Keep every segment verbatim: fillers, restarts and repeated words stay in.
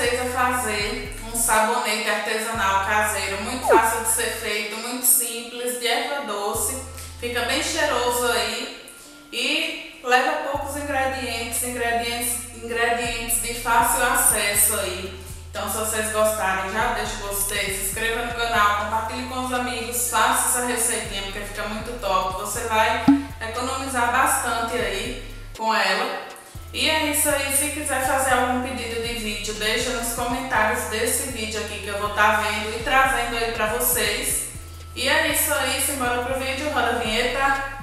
vocês a fazer um sabonete artesanal caseiro, muito fácil de ser feito, muito simples, de erva doce, fica bem cheiroso aí e leva poucos ingredientes, ingredientes, ingredientes de fácil acesso aí. Então, se vocês gostarem, já deixa o gostei, se inscreva no canal, compartilhe com os amigos, faça essa receitinha porque fica muito top. Você vai economizar bastante aí com ela. E é isso aí, se quiser fazer algum pedido de vídeo, deixa nos comentários desse vídeo aqui que eu vou estar vendo e trazendo aí pra vocês. E é isso aí, simbora pro vídeo, roda a vinheta.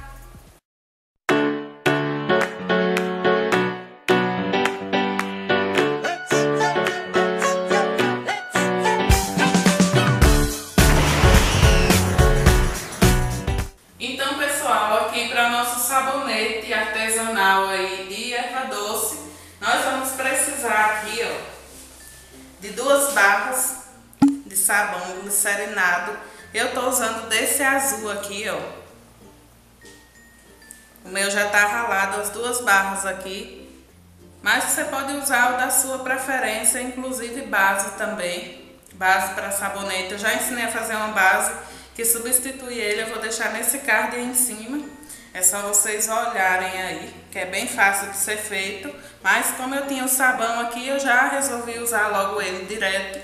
Então, pessoal, aqui para nosso sabonete artesanal aí de erva doce, nós vamos precisar aqui, ó, de duas barras de sabão glicerinado. Eu tô usando desse azul aqui, ó. O meu já tá ralado, as duas barras aqui. Mas você pode usar o da sua preferência, inclusive base também. Base para sabonete. Eu já ensinei a fazer uma base que substitui ele, eu vou deixar nesse card aí em cima. É só vocês olharem aí, que é bem fácil de ser feito. Mas como eu tinha o sabão aqui, eu já resolvi usar logo ele direto.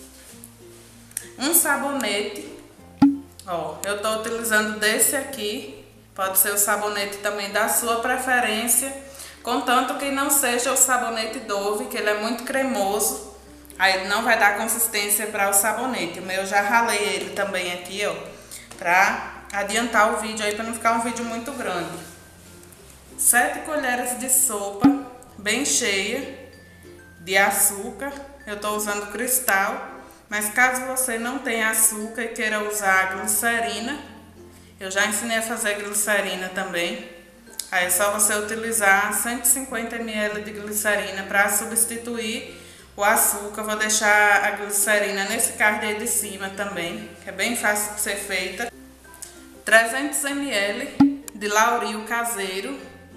Um sabonete, ó, eu tô utilizando desse aqui. Pode ser o sabonete também da sua preferência, contanto que não seja o sabonete Dove, que ele é muito cremoso. Aí ele não vai dar consistência para o sabonete. O meu eu já ralei ele também aqui, ó, pra adiantar o vídeo aí, para não ficar um vídeo muito grande. Sete colheres de sopa, bem cheia, de açúcar. Eu tô usando cristal, mas caso você não tenha açúcar e queira usar glicerina, eu já ensinei a fazer glicerina também. Aí é só você utilizar cento e cinquenta mililitros de glicerina para substituir o açúcar. Vou deixar a glicerina nesse card aí de cima também, que é bem fácil de ser feita. trezentos mililitros de Lauril caseiro.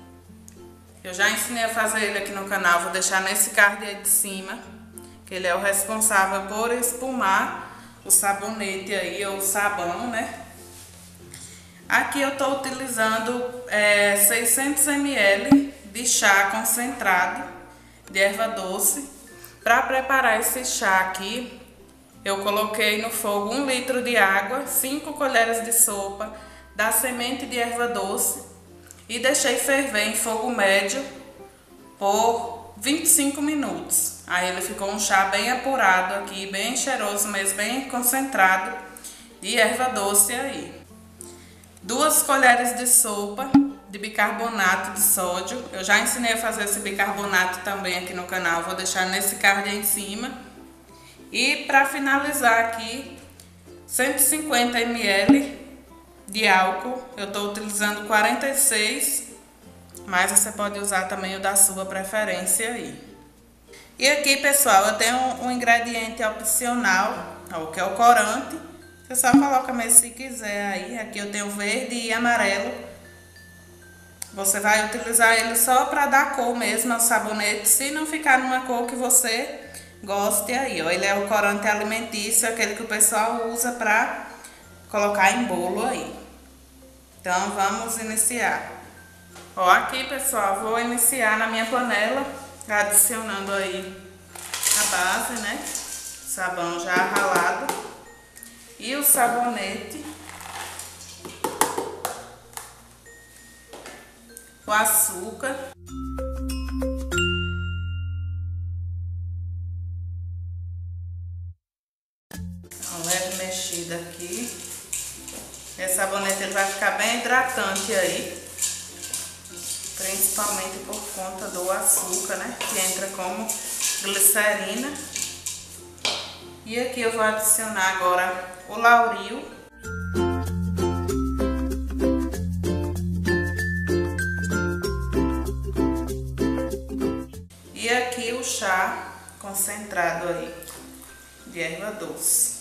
Eu já ensinei a fazer ele aqui no canal, vou deixar nesse card aí de cima, que ele é o responsável por espumar o sabonete aí, ou o sabão, né? Aqui eu tô utilizando é, seiscentos mililitros de chá concentrado de erva doce. Para preparar esse chá aqui, eu coloquei no fogo um litro de água, cinco colheres de sopa da semente de erva doce e deixei ferver em fogo médio por vinte e cinco minutos. Aí ele ficou um chá bem apurado aqui, bem cheiroso mesmo, bem concentrado de erva doce aí. Duas colheres de sopa de bicarbonato de sódio. Eu já ensinei a fazer esse bicarbonato também aqui no canal, vou deixar nesse card aí em cima. E para finalizar aqui, cento e cinquenta mililitros de álcool. Eu estou utilizando quarenta e seis, mas você pode usar também o da sua preferência aí. E aqui, pessoal, eu tenho um ingrediente opcional, ó, que é o corante. Você só coloca mesmo se quiser aí. Aqui eu tenho verde e amarelo. Você vai utilizar ele só para dar cor mesmo ao sabonete, se não ficar numa cor que você goste aí, ó. Ele é o corante alimentício, aquele que o pessoal usa para colocar em bolo aí. Então, vamos iniciar. Ó, aqui, pessoal, vou iniciar na minha panela, adicionando aí a base, né? Sabão já ralado. E o sabonete. O açúcar. Uma leve mexida aqui. Esse sabonete ele vai ficar bem hidratante aí. Principalmente por conta do açúcar, né? Que entra como glicerina. E aqui eu vou adicionar agora o Lauril. E aqui o chá concentrado aí de erva doce.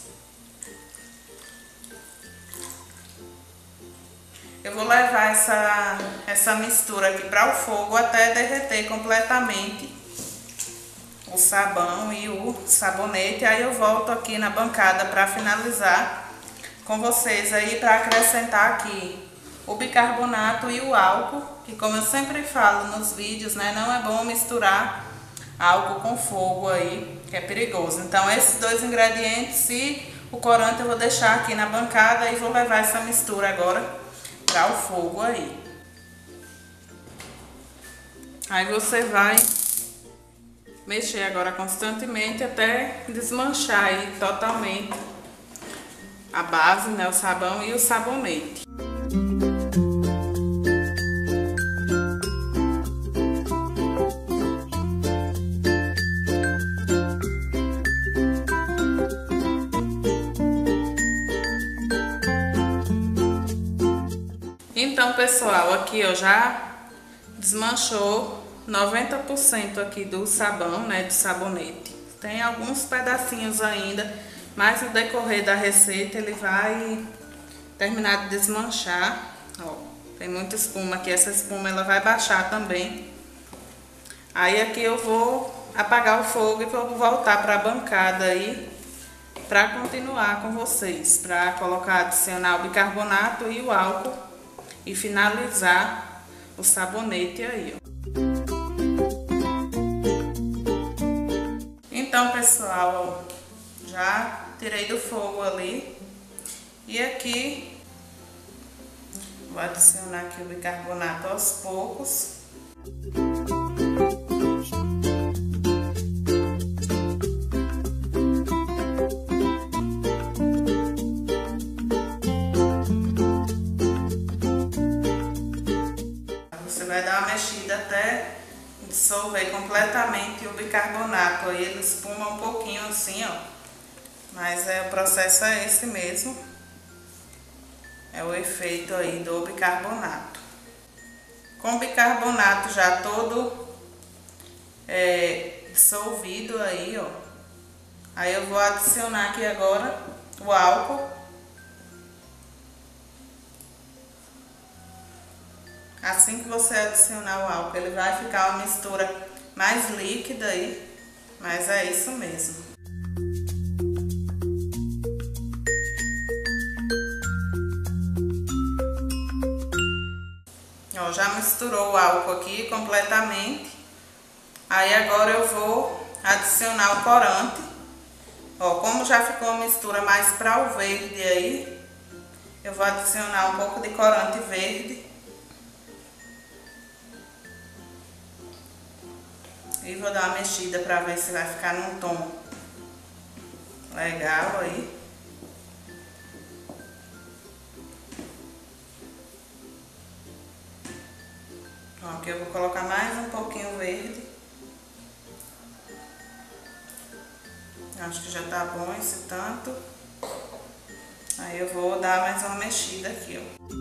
Eu vou levar essa, essa mistura aqui para o fogo até derreter completamente o sabão e o sabonete. Aí eu volto aqui na bancada para finalizar com vocês aí, para acrescentar aqui o bicarbonato e o álcool, que como eu sempre falo nos vídeos, né, não é bom misturar álcool com fogo aí, que é perigoso. Então esses dois ingredientes e o corante eu vou deixar aqui na bancada e vou levar essa mistura agora para o fogo aí. Aí você vai mexer agora constantemente até desmanchar aí totalmente a base, né, o sabão e o sabonete. Então, pessoal, aqui ó, já desmanchou noventa por cento aqui do sabão, né, do sabonete. Tem alguns pedacinhos ainda, mas no decorrer da receita ele vai terminar de desmanchar. Ó, tem muita espuma aqui, essa espuma ela vai baixar também. Aí aqui eu vou apagar o fogo e vou voltar para a bancada aí para continuar com vocês, para colocar, adicionar o bicarbonato e o álcool e finalizar o sabonete aí, ó. Então, pessoal, ó, já tirei do fogo ali. E aqui vou adicionar aqui o bicarbonato aos poucos. Vai dar uma mexida até dissolver completamente o bicarbonato. Aí ele espuma um pouquinho assim, ó. Mas é, o processo é esse mesmo. É o efeito aí do bicarbonato. Com o bicarbonato já todo é, dissolvido aí, ó. Aí eu vou adicionar aqui agora o álcool. Assim que você adicionar o álcool, ele vai ficar uma mistura mais líquida aí, mas é isso mesmo. Ó, já misturou o álcool aqui completamente. Aí agora eu vou adicionar o corante. Ó, como já ficou uma mistura mais para o verde aí, eu vou adicionar um pouco de corante verde. E vou dar uma mexida para ver se vai ficar num tom legal aí. Então, aqui eu vou colocar mais um pouquinho verde. Acho que já tá bom esse tanto. Aí eu vou dar mais uma mexida aqui, ó.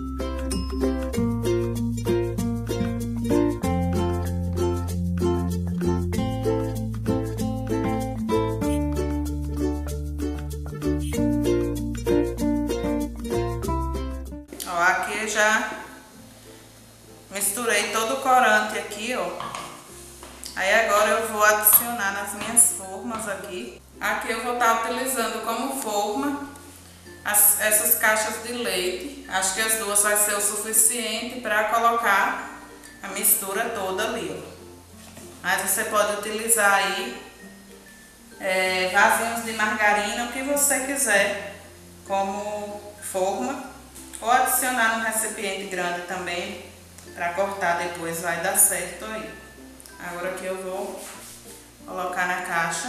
Aqui já misturei todo o corante aqui, ó. Aí agora eu vou adicionar nas minhas formas aqui. Aqui eu vou estar utilizando como forma as, essas caixas de leite. Acho que as duas vai ser o suficiente para colocar a mistura toda ali, ó. Mas você pode utilizar aí é, vasinhos de margarina, o que você quiser como forma. Ou adicionar num recipiente grande também, para cortar depois, vai dar certo aí. Agora aqui eu vou colocar na caixa.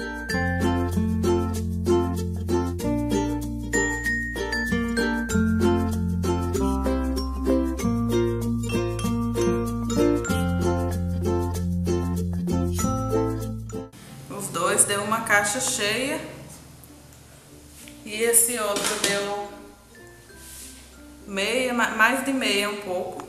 Os dois deu uma caixa cheia. E esse outro deu meia, mais de meia um pouco.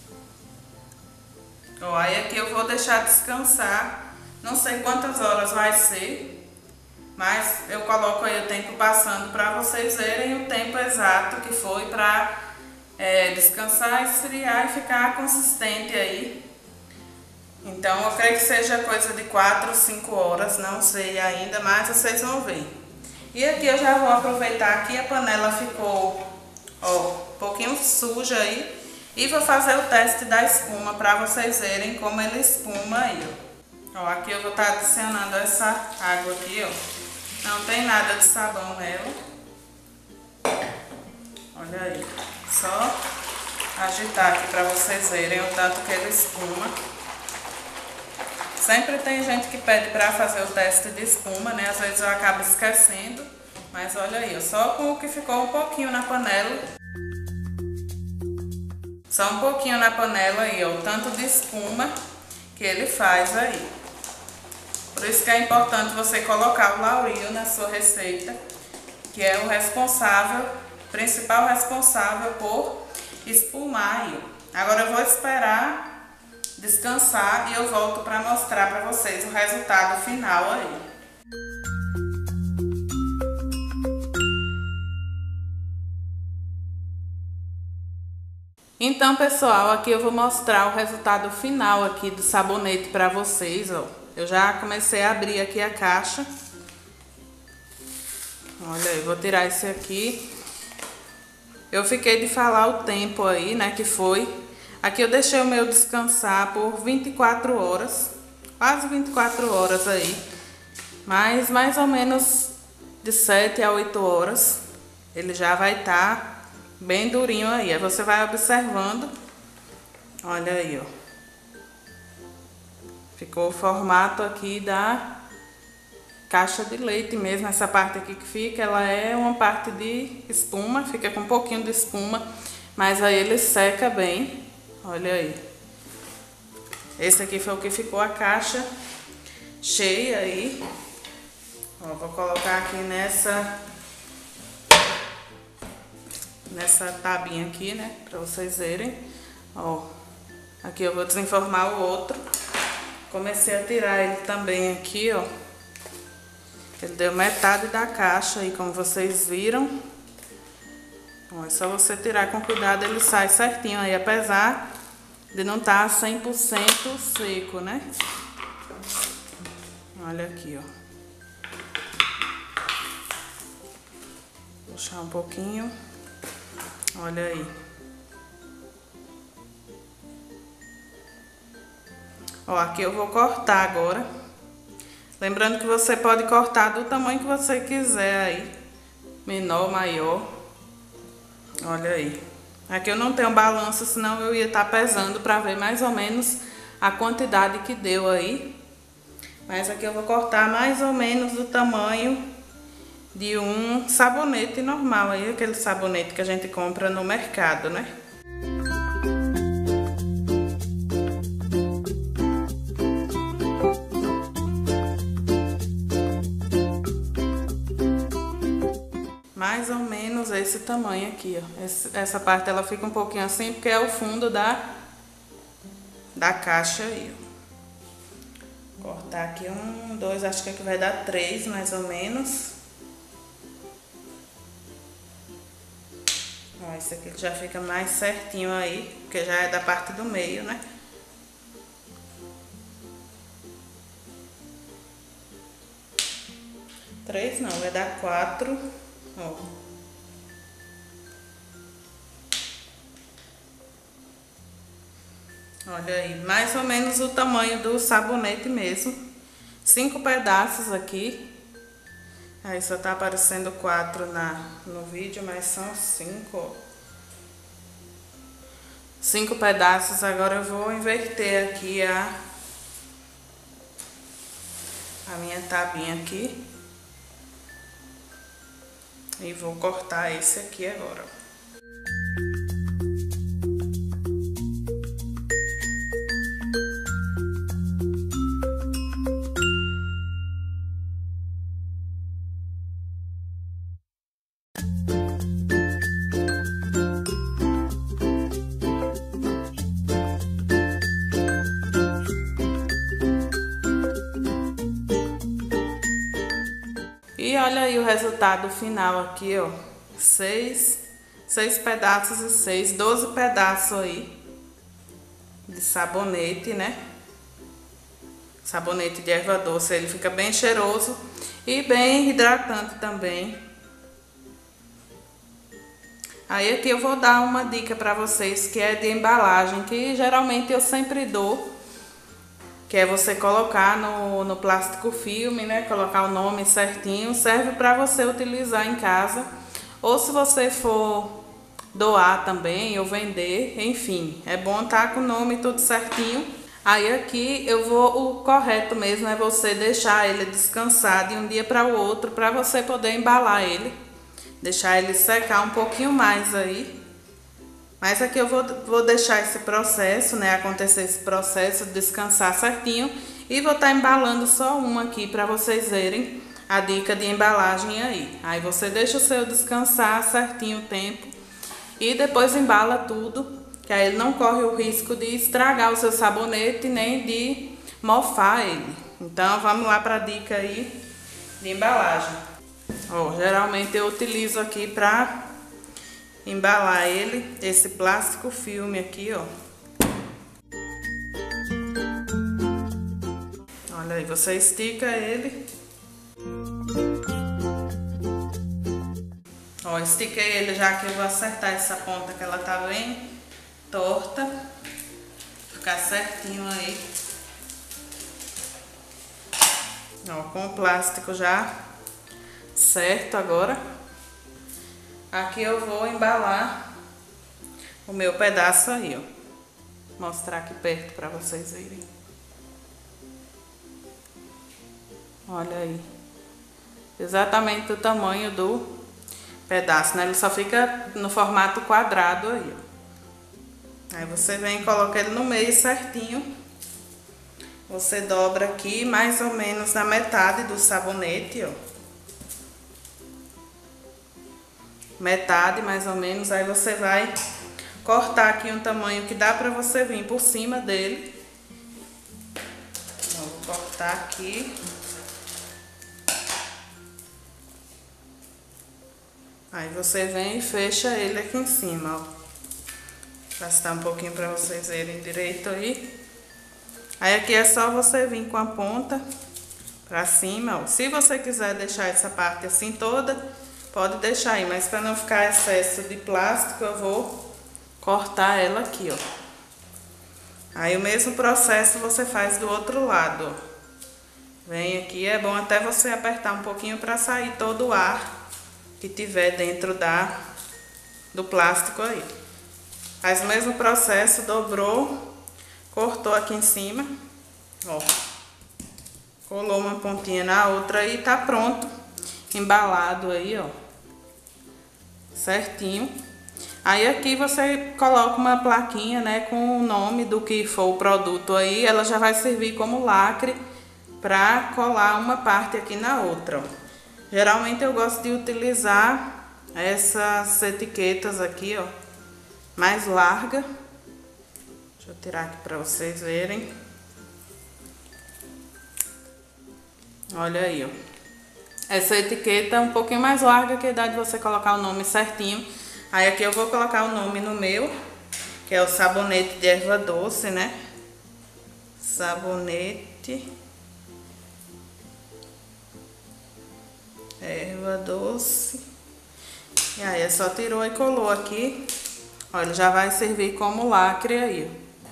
Ó, aí aqui eu vou deixar descansar, não sei quantas horas vai ser, mas eu coloco aí o tempo passando para vocês verem o tempo exato que foi para é, descansar, esfriar e ficar consistente aí Então eu creio que seja coisa de quatro, cinco horas, não sei ainda, mas vocês vão ver. E aqui eu já vou aproveitar que a panela ficou, ó, um pouquinho suja aí. E vou fazer o teste da espuma para vocês verem como ele espuma aí, ó. Ó, aqui eu vou estar adicionando essa água aqui, ó. Não tem nada de sabão nela. Olha aí. Só agitar aqui para vocês verem o tanto que ele espuma. Sempre tem gente que pede para fazer o teste de espuma, né? Às vezes eu acabo esquecendo. Mas olha aí, ó, só com o que ficou um pouquinho na panela. Só um pouquinho na panela aí, ó, o tanto de espuma que ele faz aí. Por isso que é importante você colocar o laurílio na sua receita, que é o responsável, principal responsável por espumar aí. Agora eu vou esperar descansar e eu volto para mostrar para vocês o resultado final aí. Então, pessoal, aqui eu vou mostrar o resultado final aqui do sabonete para vocês, ó. Eu já comecei a abrir aqui a caixa. Olha aí, vou tirar esse aqui. Eu fiquei de falar o tempo aí, né, que foi. Aqui eu deixei o meu descansar por vinte e quatro horas, quase vinte e quatro horas aí. Mas mais ou menos de sete a oito horas ele já vai estar bem durinho aí. Aí você vai observando. Olha aí, ó. Ficou o formato aqui da caixa de leite mesmo. Essa parte aqui que fica, ela é uma parte de espuma. Fica com um pouquinho de espuma, mas aí ele seca bem. Olha aí. Esse aqui foi o que ficou a caixa cheia aí. Ó, vou colocar aqui nessa... nessa tabinha aqui, né, pra vocês verem. Ó, aqui eu vou desenformar o outro. Comecei a tirar ele também aqui, ó. Ele deu metade da caixa aí, como vocês viram. Ó, é só você tirar com cuidado, ele sai certinho aí, apesar de não estar cem por cento seco, né? Olha aqui, ó. Vou puxar um pouquinho. Olha aí. Ó, aqui eu vou cortar agora. Lembrando que você pode cortar do tamanho que você quiser aí. Menor, maior. Olha aí. Aqui eu não tenho balança, senão eu ia estar pesando para ver mais ou menos a quantidade que deu aí. Mas aqui eu vou cortar mais ou menos do tamanho de um sabonete normal aí, aquele sabonete que a gente compra no mercado, né? Mais ou menos esse tamanho aqui, ó. Esse, essa parte ela fica um pouquinho assim, porque é o fundo da, da caixa aí, ó. Cortar aqui um, dois, acho que aqui vai dar três, mais ou menos. Ó, esse aqui já fica mais certinho aí, porque já é da parte do meio, né? Três não, vai dar quatro, ó. Olha aí, mais ou menos o tamanho do sabonete mesmo. Cinco pedaços aqui. Aí só tá aparecendo quatro na, no vídeo, mas são cinco, ó. Cinco pedaços. Agora eu vou inverter aqui a, a minha tabinha aqui. E vou cortar esse aqui agora. E olha aí o resultado final aqui, ó. Seis, seis pedaços e seis, doze pedaços aí de sabonete, né? Sabonete de erva doce, ele fica bem cheiroso e bem hidratante também. Aí aqui eu vou dar uma dica para vocês que é de embalagem, que geralmente eu sempre dou, que é você colocar no, no plástico filme, né? Colocar o nome certinho, serve para você utilizar em casa, ou se você for doar também ou vender, enfim, é bom estar com o nome tudo certinho. Aí aqui eu vou, o correto mesmo é você deixar ele descansar de um dia para o outro, para você poder embalar ele. Deixar ele secar um pouquinho mais aí. Mas aqui eu vou, vou deixar esse processo, né, acontecer esse processo, descansar certinho. E vou estar embalando só um aqui para vocês verem a dica de embalagem aí. Aí você deixa o seu descansar certinho o tempo e depois embala tudo. Que aí ele não corre o risco de estragar o seu sabonete, nem de mofar ele. Então, vamos lá para a dica aí de embalagem. Ó, geralmente eu utilizo aqui para embalar ele, esse plástico filme aqui, ó. Olha aí, você estica ele. Ó, estiquei ele já que eu vou acertar essa ponta que ela tá bem torta, ficar certinho aí. Ó, com o plástico já certo agora. Aqui eu vou embalar o meu pedaço aí, ó. Mostrar aqui perto para vocês verem. Olha aí. Exatamente o tamanho do pedaço, né? Ele só fica no formato quadrado aí, ó. Aí você vem e coloca ele no meio certinho. Você dobra aqui mais ou menos na metade do sabonete, ó. Metade mais ou menos. Aí você vai cortar aqui um tamanho que dá pra você vir por cima dele. Então, vou cortar aqui. Aí você vem e fecha ele aqui em cima, ó. Gastar um pouquinho para vocês verem direito aí. Aí aqui é só você vir com a ponta pra cima, ó. Se você quiser deixar essa parte assim toda, pode deixar aí, mas para não ficar excesso de plástico, eu vou cortar ela aqui, ó. Aí o mesmo processo você faz do outro lado, ó. Vem aqui, é bom até você apertar um pouquinho para sair todo o ar que tiver dentro da do plástico aí. Faz o mesmo processo, dobrou, cortou aqui em cima, ó. Colou uma pontinha na outra e tá pronto, embalado aí, ó. Certinho. Aí aqui você coloca uma plaquinha, né, com o nome do que for o produto aí, ela já vai servir como lacre pra colar uma parte aqui na outra, ó. Geralmente eu gosto de utilizar essas etiquetas aqui, ó, mais larga. Deixa eu tirar aqui para vocês verem. Olha aí, ó. Essa etiqueta é um pouquinho mais larga, que dá de você colocar o nome certinho. Aí aqui eu vou colocar o nome no meu, que é o sabonete de erva doce, né? Sabonete erva doce. E aí é só tirou e colou aqui. Olha, já vai servir como lacre aí.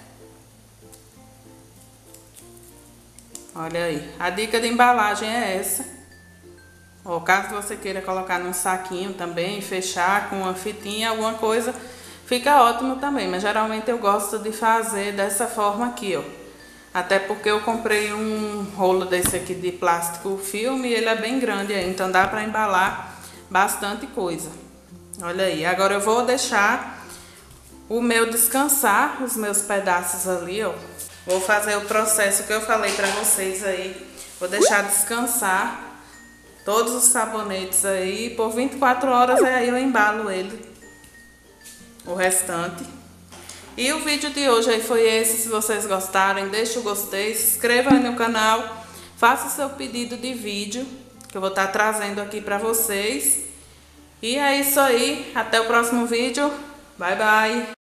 Olha aí. A dica de embalagem é essa. Ó, caso você queira colocar num saquinho também, fechar com uma fitinha, alguma coisa, fica ótimo também. Mas geralmente eu gosto de fazer dessa forma aqui, ó. Até porque eu comprei um rolo desse aqui de plástico filme e ele é bem grande aí, então dá pra embalar bastante coisa. Olha aí. Agora eu vou deixar o meu descansar, os meus pedaços ali, ó. Vou fazer o processo que eu falei pra vocês aí. Vou deixar descansar todos os sabonetes aí. Por vinte e quatro horas aí eu embalo ele, o restante. E o vídeo de hoje aí foi esse. Se vocês gostarem, deixa o gostei, se inscreva aí no canal, faça o seu pedido de vídeo, que eu vou estar trazendo aqui pra vocês. E é isso aí. Até o próximo vídeo. Bye, bye.